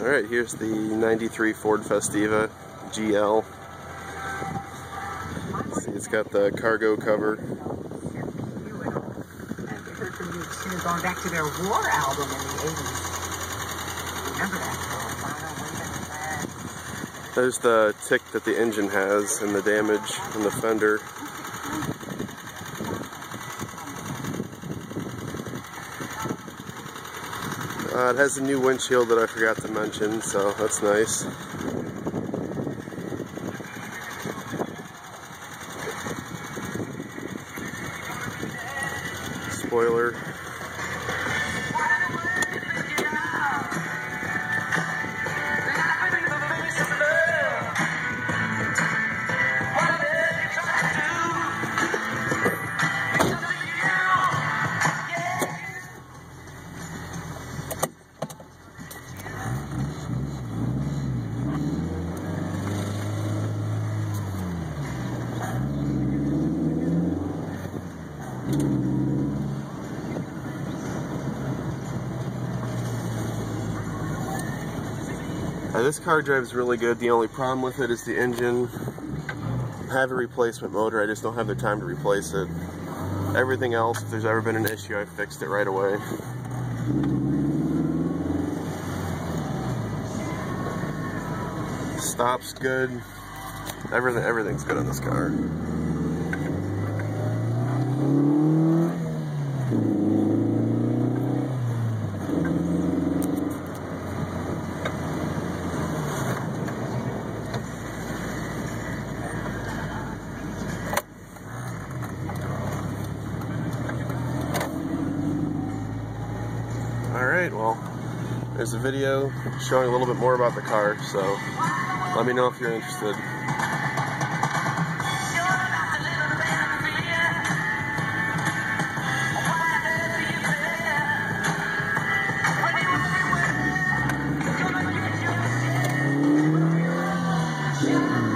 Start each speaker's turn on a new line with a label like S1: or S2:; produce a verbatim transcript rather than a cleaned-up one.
S1: Alright, here's the ninety-three Ford Festiva G L. See, it's got the cargo cover.
S2: And we heard from you too, going back to their War album in the eighties. Remember that?
S1: There's the tick that the engine has and the damage in the fender. Uh, it has a new windshield that I forgot to mention, so that's nice. Spoiler. Uh, this car drives really good. The only problem with it is the engine. I have a replacement motor, I just don't have the time to replace it. Everything else, if there's ever been an issue, I fixed it right away. Stop's good. Everything, everything's good on this car. Alright, well, there's a video showing a little bit more about the car, so let me know if you're interested.
S3: Yeah.